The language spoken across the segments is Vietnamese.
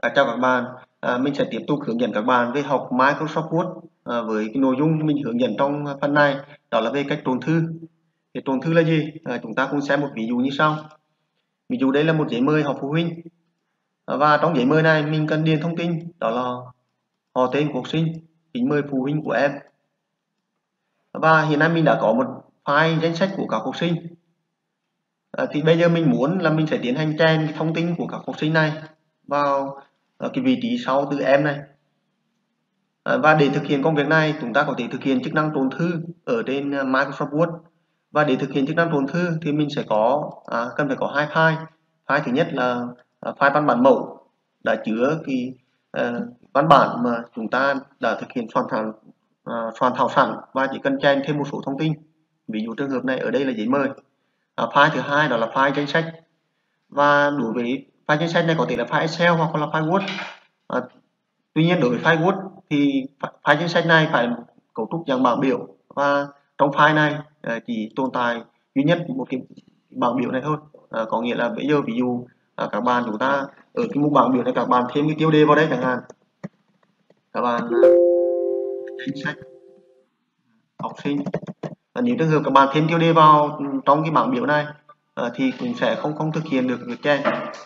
Chào các bạn, mình sẽ tiếp tục hướng dẫn các bạn về học Microsoft Word với cái nội dung mình hướng dẫn trong phần này đó là về cách trộn thư. Thì trộn thư là gì? Chúng ta cùng xem một ví dụ như sau. Ví dụ đây là một giấy mời học phụ huynh và trong giấy mời này mình cần điền thông tin đó là họ tên của học sinh, kính mời phụ huynh của em. Và hiện nay mình đã có một file danh sách của các học sinh. Thì bây giờ mình muốn là mình sẽ tiến hành chèn cái thông tin của các học sinh này vào cái vị trí sau từ em này. Và để thực hiện công việc này chúng ta có thể thực hiện chức năng trộn thư ở trên Microsoft Word. Và để thực hiện chức năng trộn thư thì mình sẽ cần phải có hai file. File thứ nhất là file văn bản mẫu đã chứa cái văn bản mà chúng ta đã thực hiện soạn thảo sẵn và chỉ cần chèn thêm một số thông tin. Ví dụ trường hợp này ở đây là giấy mời. File thứ hai đó là file danh sách. Và đối với file danh sách này có thể là file Excel hoặc là file Word. Tuy nhiên đối với file Word thì file danh sách này phải cấu trúc dạng bảng biểu, và trong file này chỉ tồn tại duy nhất một cái bảng biểu này thôi. Có nghĩa là bây giờ ví dụ các bạn chúng ta ở cái mục bảng biểu này các bạn thêm cái tiêu đề vào đây chẳng hạn, các bạn danh sách học sinh. Nếu trường hợp các bạn thêm tiêu đề vào trong cái bảng biểu này thì cũng sẽ không thực hiện được việc chèn.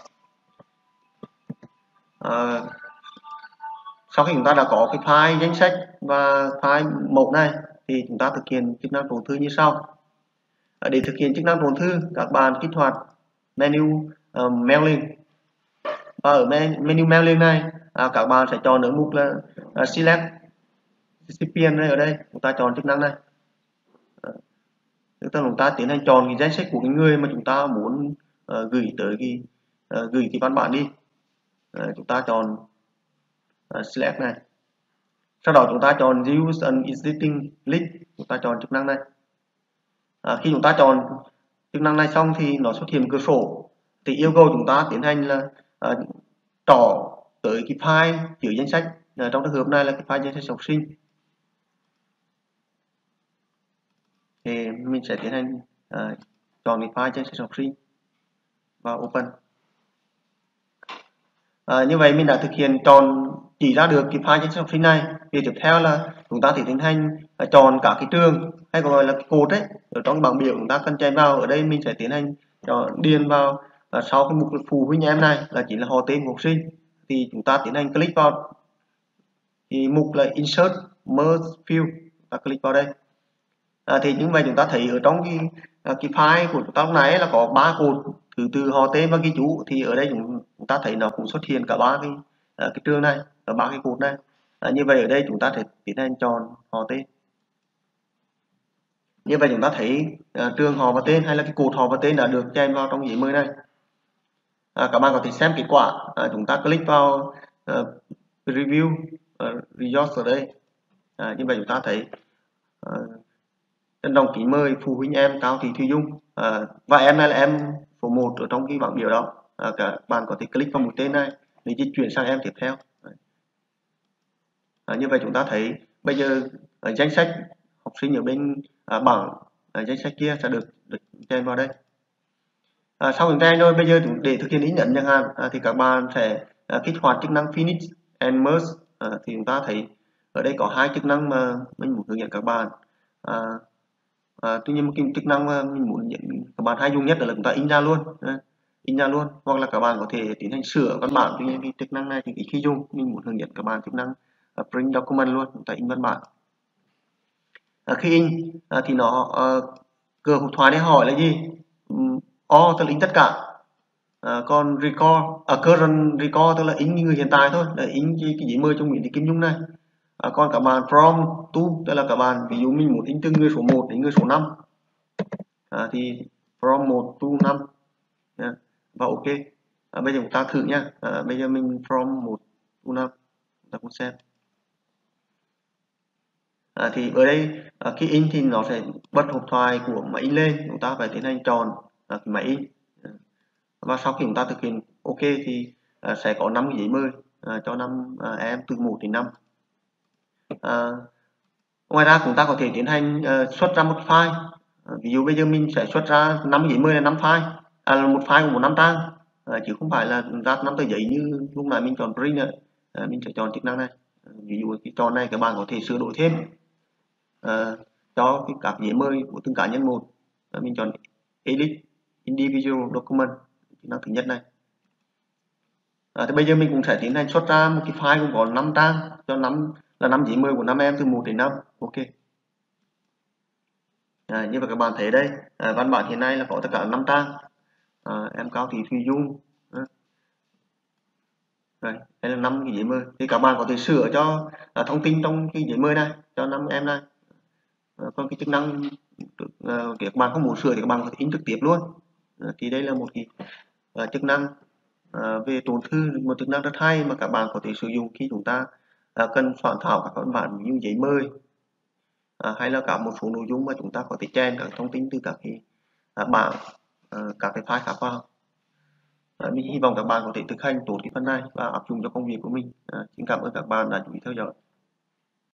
Sau khi chúng ta đã có cái file danh sách và file mẫu này thì chúng ta thực hiện chức năng trộn thư như sau. Để thực hiện chức năng trộn thư, các bạn kích hoạt menu mailing, và ở menu mailing này các bạn sẽ chọn ở mục là select recipient này. Ở đây chúng ta chọn chức năng này, tức là chúng ta tiến hành chọn cái danh sách của cái người mà chúng ta muốn gửi tới gửi cái văn bản đi. Chúng ta chọn select này, sau đó chúng ta chọn use an existing link, chúng ta chọn chức năng này. Khi chúng ta chọn chức năng này xong thì nó xuất hiện cửa sổ thì yêu cầu chúng ta tiến hành là trỏ tới cái file chứa danh sách. Trong trường hợp này là cái file danh sách học sinh, thì mình sẽ tiến hành chọn cái file danh sách học sinh và open. Như vậy mình đã thực hiện chọn chỉ ra được cái file danh sách học sinh này. Thì tiếp theo là chúng ta tiến hành chọn cả cái trường hay còn gọi là cái cột ấy ở trong bảng biểu chúng ta cần chèn vào. Ở đây mình sẽ tiến hành điền vào sau cái mục phụ huynh em này là chỉ là họ tên của học sinh, thì chúng ta tiến hành click vào thì mục là insert merge field, ta click vào đây. Thì như vậy chúng ta thấy ở trong cái file của chúng ta lúc này là có 3 cột thứ từ họ tên và ghi chú, thì ở đây chúng ta thấy nó cũng xuất hiện cả ba cái trường này và 3 cái cột này. Như vậy ở đây chúng ta sẽ tiến hành chọn họ tên. Như vậy chúng ta thấy trường họ và tên hay là cái cột họ và tên đã được chèn vào trong giấy mời này. Các bạn có thể xem kết quả. Chúng ta click vào review results ở đây. Như vậy chúng ta thấy trân trọng kính mời phụ huynh em Cao Thị Thùy Dung, và em này là em số 1 ở trong cái bảng biểu đó. Các bạn có thể click vào mũi tên này để di chuyển sang em tiếp theo. Như vậy chúng ta thấy bây giờ danh sách học sinh ở bên bảng danh sách kia sẽ được chèn vào đây. Sau những chèn rồi, bây giờ để thực hiện in ấn chẳng hạn thì các bạn sẽ kích hoạt chức năng finish and merge. Thì chúng ta thấy ở đây có hai chức năng mà mình muốn hướng dẫn các bạn. Tuy nhiên một cái chức năng mà mình muốn nhận các bạn hay dùng nhất là chúng ta in ra luôn, hoặc là các bạn có thể tiến hành sửa văn bản. Tuy nhiên cái chức năng này thì ít khi dùng, mình muốn hướng dẫn các bạn chức năng print document luôn, chúng ta in văn bản. Khi in thì nó cửa hộp thoại này hỏi là gì? All tức là in tất cả. Còn current record tức là in người hiện tại thôi, là in cái giấy mời trong Nguyễn Thị Kim Nhung này. Còn các bạn from to tức là các bạn ví dụ mình muốn in từ người số 1 đến người số 5 thì from 1 to 5 và ok. Bây giờ chúng ta thử nhá. Bây giờ mình from 1 to 5, chúng ta cùng xem. Thì ở đây khi in thì nó sẽ bật hộp thoại của máy in lên, chúng ta phải tiến hành chọn máy in. Và sau khi chúng ta thực hiện ok thì sẽ có 5 giấy mời cho 5 em từ 1 đến 5. Ngoài ra chúng ta có thể tiến hành xuất ra một file. Ví dụ bây giờ mình sẽ xuất ra 5 giấy mời là 5 file, một file của 5 trang. chứ không phải là ra 5 tờ giấy như lúc nãy mình chọn print nữa. Mình sẽ chọn chức năng này. Ví dụ cái chọn này các bạn có thể sửa đổi thêm cho cái các giấy mời của từng cá nhân một. Mình chọn edit individual document, chức năng thứ nhất này. Thì bây giờ mình cũng sẽ tiến hành xuất ra một cái file cũng có 5 trang cho 5 giấy mời của 5 em từ 1 đến 5. Ok. Như vậy các bạn thấy đây, văn bản hiện nay là có tất cả 5 trang. Em Cao Thị Thùy Dung. Đây là 5 cái giấy mời. Thì các bạn có thể sửa cho thông tin trong cái giấy mời này cho 5 em này. Còn cái chức năng các bạn không muốn sửa thì các bạn có thể in trực tiếp luôn. Thì đây là một cái chức năng về tồn thư, một chức năng rất hay mà các bạn có thể sử dụng khi chúng ta cần soạn thảo các văn bản như giấy mời, hay là cả một số nội dung mà chúng ta có thể chèn các thông tin từ các cái bảng, các cái file khác vào. Mình hy vọng các bạn có thể thực hành tốt cái phần này và áp dụng cho công việc của mình. Xin cảm ơn các bạn đã chú ý theo dõi.